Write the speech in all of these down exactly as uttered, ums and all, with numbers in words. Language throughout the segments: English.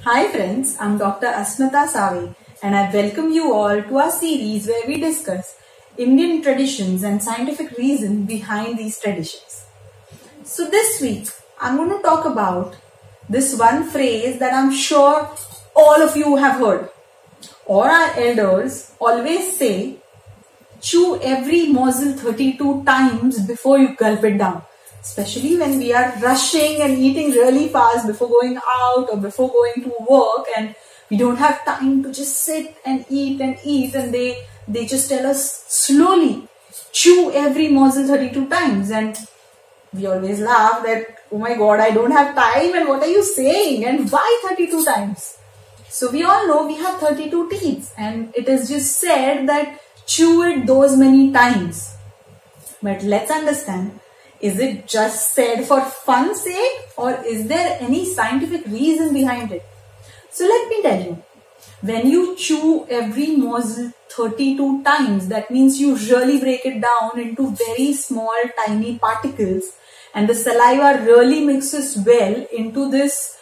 Hi friends, I'm Doctor Asmita Save and I welcome you all to our series where we discuss Indian traditions and scientific reason behind these traditions. So this week, I'm going to talk about this one phrase that I'm sure all of you have heard. Or our elders always say, chew every morsel thirty-two times before you gulp it down. Especially when we are rushing and eating really fast before going out or before going to work, and we don't have time to just sit and eat and eat, and they, they just tell us slowly, chew every morsel thirty-two times, and we always laugh that, oh my god, I don't have time, and what are you saying, and why thirty-two times? So we all know we have thirty-two teeth, and it is just said that chew it those many times. But let's understand, is it just said for fun's sake, or is there any scientific reason behind it? So let me tell you, when you chew every morsel thirty-two times, that means you really break it down into very small tiny particles, and the saliva really mixes well into this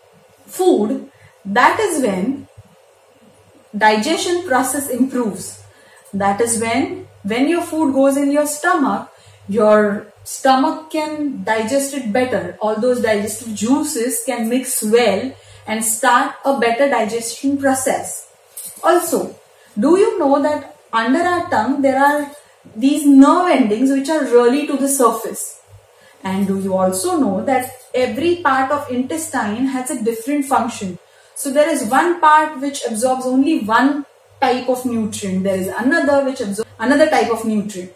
food. That is when digestion process improves. That is when, when your food goes in your stomach, your stomach can digest it better. All those digestive juices can mix well and start a better digestion process. Also, do you know that under our tongue there are these nerve endings which are really to the surface? And do you also know that every part of intestine has a different function? So there is one part which absorbs only one type of nutrient. There is another which absorbs another type of nutrient.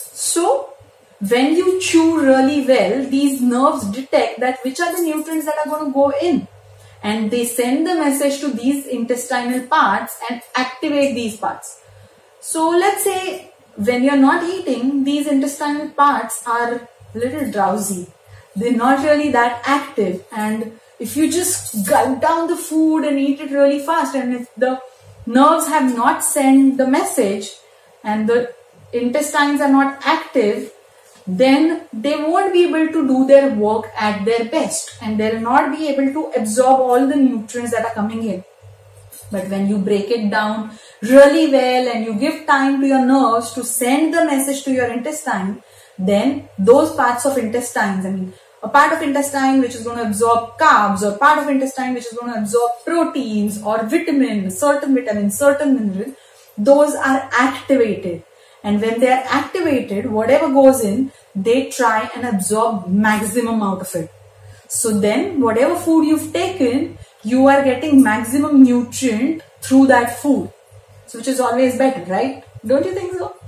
So when you chew really well, these nerves detect that which are the nutrients that are going to go in, and they send the message to these intestinal parts and activate these parts. So let's say when you're not eating, these intestinal parts are a little drowsy. They're not really that active, and if you just gulp down the food and eat it really fast, and if the nerves have not sent the message and the intestines are not active, then they won't be able to do their work at their best, and they'll not be able to absorb all the nutrients that are coming in. But when you break it down really well and you give time to your nerves to send the message to your intestine, then those parts of intestines, I mean a part of intestine which is going to absorb carbs, or part of intestine which is going to absorb proteins or vitamins, certain vitamins, certain minerals, those are activated. And when they are activated, whatever goes in, they try and absorb maximum out of it. So then whatever food you've taken, you are getting maximum nutrient through that food. So which is always better, right? Don't you think so?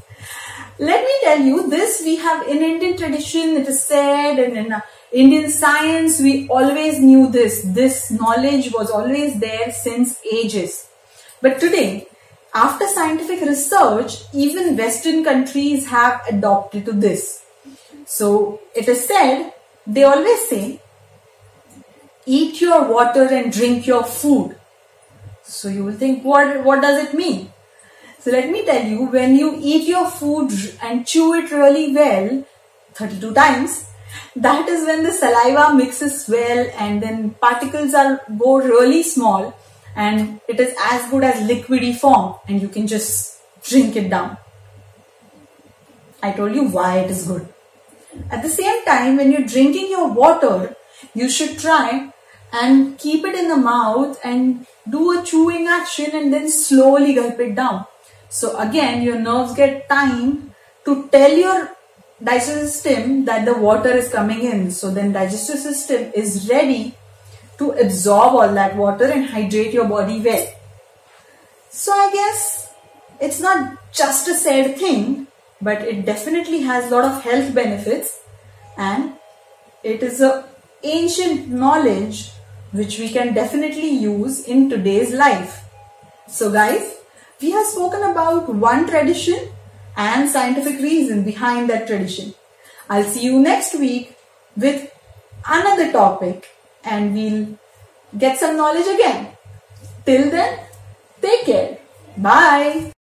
Let me tell you, this we have in Indian tradition, it is said, and in Indian science, we always knew this. This knowledge was always there since ages. But today, after scientific research, even Western countries have adopted to this. So it is said, they always say, eat your water and drink your food. So you will think, what, what does it mean? So let me tell you, when you eat your food and chew it really well, thirty-two times, that is when the saliva mixes well, and then particles are go really small, and it is as good as liquidy form, and you can just drink it down. I told you why it is good. At the same time, when you're drinking your water, you should try and keep it in the mouth and do a chewing action and then slowly gulp it down. So again, your nerves get time to tell your digestive system that the water is coming in. So then digestive system is ready to absorb all that water and hydrate your body well. So I guess it's not just a said thing, but it definitely has a lot of health benefits, and it is a ancient knowledge which we can definitely use in today's life. So guys, we have spoken about one tradition and scientific reason behind that tradition. I'll see you next week with another topic, and we'll get some knowledge again. Till then, take care. Bye.